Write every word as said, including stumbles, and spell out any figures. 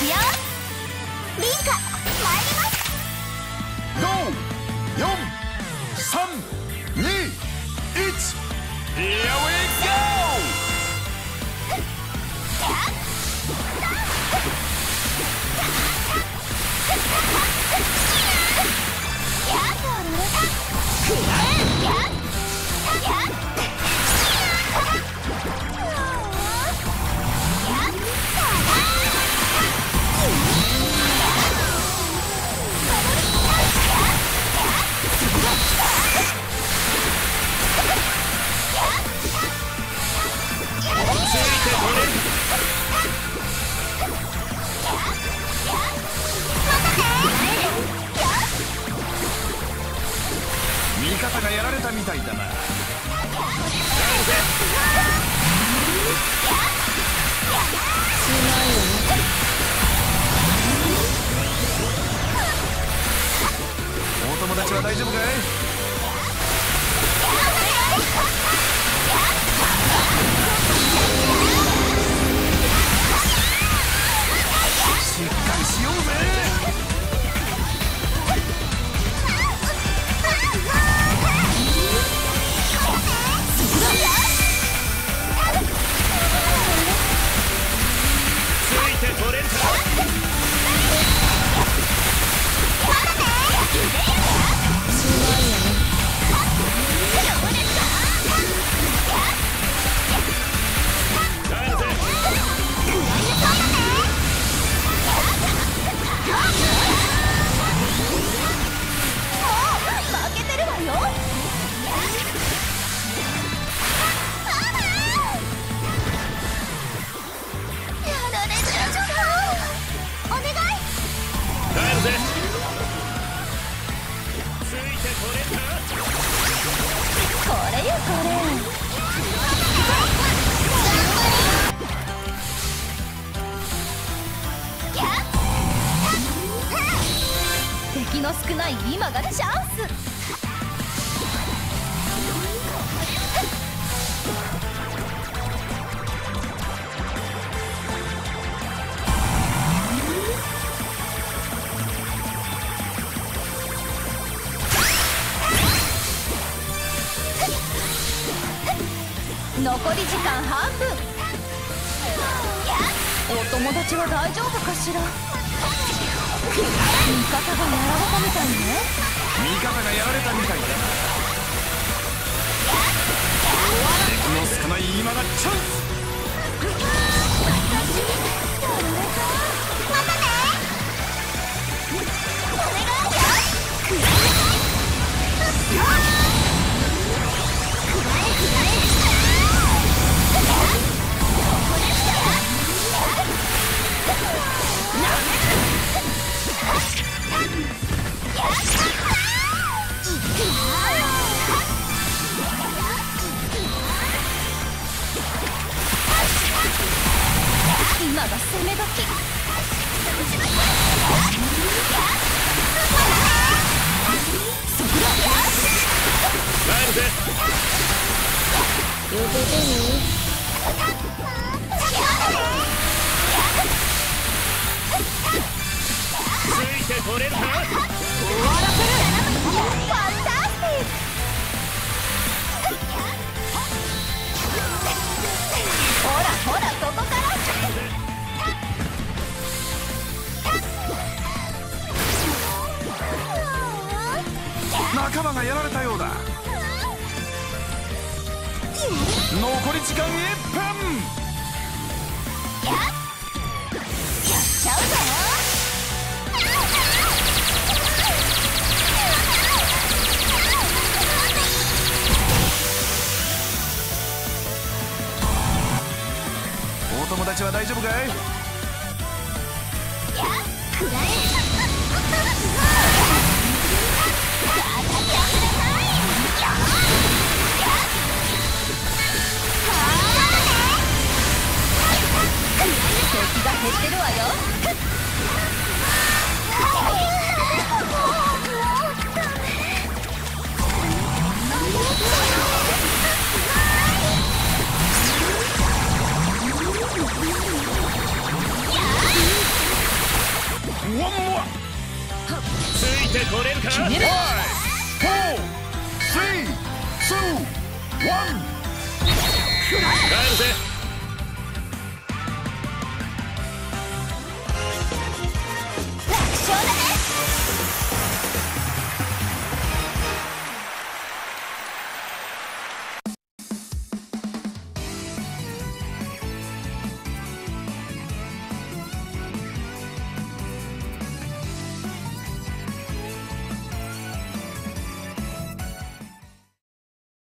よ。リンカ参ります。 ご、よん、さん、に、いち、Here we go! 味方がやられたみたいだな。お友達は大丈夫かい？しっかりしようぜ。敵の少ない今がチャンス。残り時間半分。お友達は大丈夫かしら。味方がやられたみたいね。味方がやられたみたいだ。敵の少ない今がチャンス。 またね。お願いよ。今が攻め時。 受けてみ。 ついて取れるか？ 終わらせる。ファンタスティック。ほらほらここから。 仲間がやられたようだ。残り時間いっぷん。 やっちゃうぞ。 お友達は大丈夫かい？ 敵が減ってるわよ。 てこれるか。 決める。 フォー、スリー、ツー、ワン。 帰るぜ。